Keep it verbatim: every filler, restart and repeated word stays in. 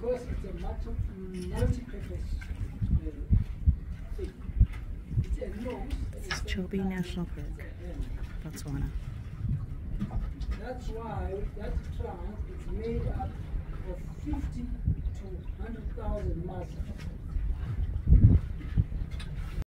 because it's a multi, multi-purpose uh, thing. It's a nose. It's Chobe National Park, Botswana. That's why that trunk is made up of fifty to one hundred thousand muscles.